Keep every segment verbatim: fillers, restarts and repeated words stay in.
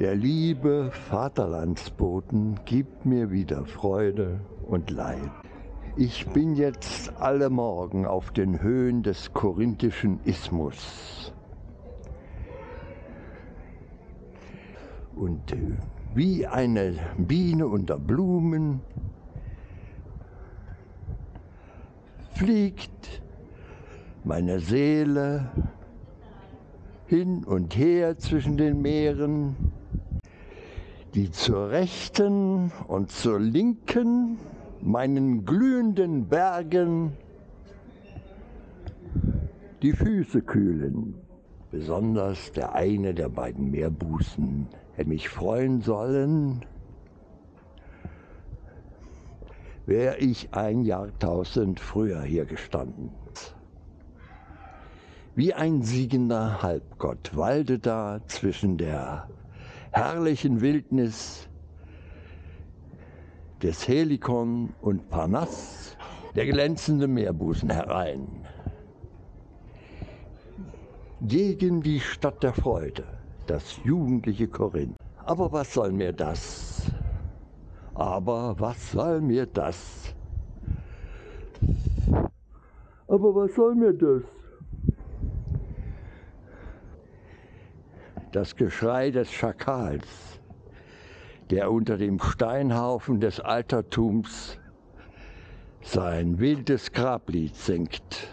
Der liebe Vaterlandsboden gibt mir wieder Freude und Leid. Ich bin jetzt alle Morgen auf den Höhen des korinthischen Isthmus. Und wie eine Biene unter Blumen fliegt meine Seele hin und her zwischen den Meeren, die zur rechten und zur linken meinen glühenden Bergen die Füße kühlen. Besonders der eine der beiden Meerbusen hätte mich freuen sollen, wäre ich ein Jahrtausend früher hier gestanden. Wie ein siegender Halbgott wallte da zwischen der herrlichen Wildnis des Helikon und Parnass der glänzende Meerbusen herein. Gegen die Stadt der Freude, das jugendliche Korinth. Aber was soll mir das? Aber was soll mir das? Aber was soll mir das? Das Geschrei des Schakals, der unter dem Steinhaufen des Altertums sein wildes Grablied singt,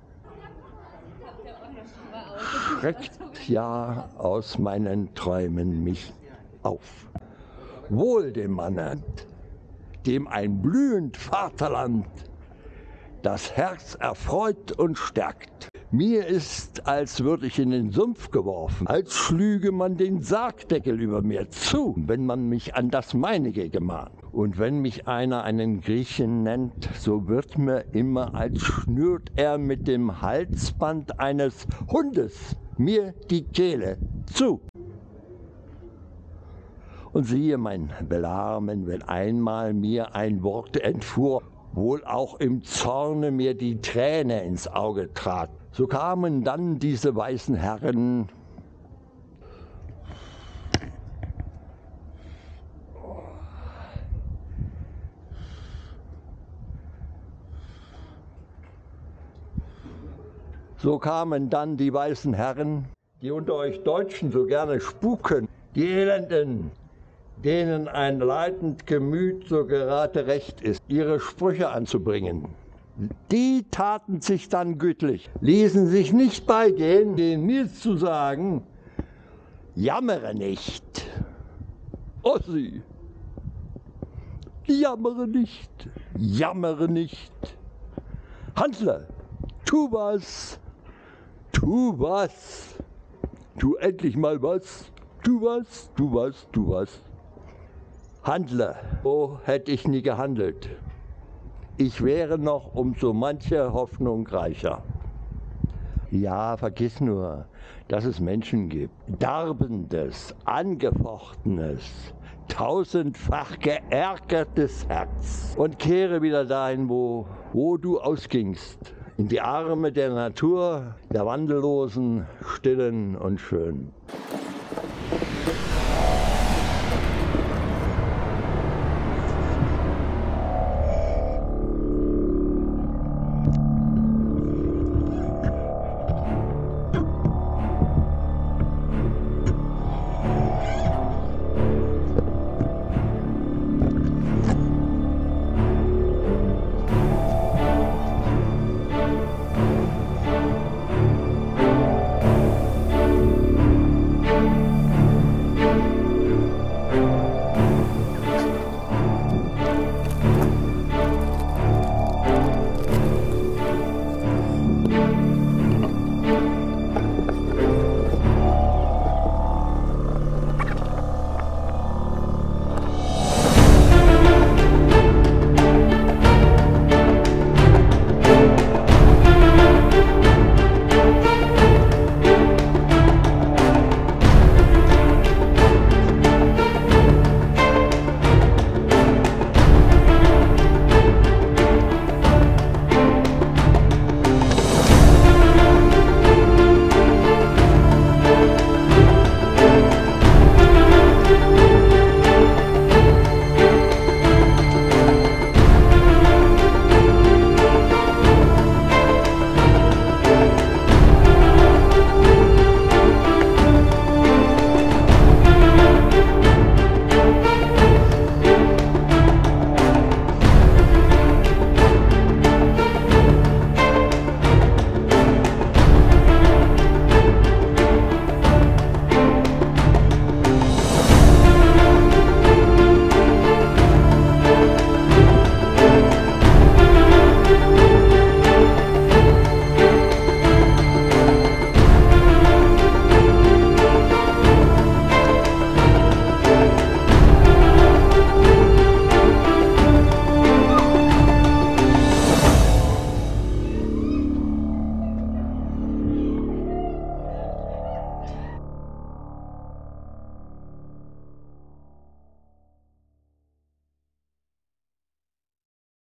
schreckt ja aus meinen Träumen mich auf. Wohl dem Manne, dem ein blühend Vaterland das Herz erfreut und stärkt. Mir ist, als würde ich in den Sumpf geworfen, als schlüge man den Sargdeckel über mir zu, wenn man mich an das Meinige gemahnt. Und wenn mich einer einen Griechen nennt, so wird mir immer, als schnürt er mit dem Halsband eines Hundes mir die Kehle zu. Und siehe mein Belarmen, wenn einmal mir ein Wort entfuhr, wohl auch im Zorne mir die Träne ins Auge trat. So kamen dann diese weißen Herren So kamen dann die weißen Herren, die unter euch Deutschen so gerne spuken, die Elenden, denen ein leidend Gemüt so gerade recht ist, ihre Sprüche anzubringen. Die taten sich dann gütlich, ließen sich nicht beigehen, denen nichts zu sagen, jammere nicht. Ossi, jammere nicht, jammere nicht. Handle, tu was, tu was, tu endlich mal was, tu was, tu was, tu was. Handle, so hätte ich nie gehandelt. Ich wäre noch um so manche Hoffnung reicher. Ja, vergiss nur, dass es Menschen gibt, darbendes, angefochtenes, tausendfach geärgertes Herz. Und kehre wieder dahin, wo, wo du ausgingst, in die Arme der Natur, der Wandellosen, Stillen und Schönen.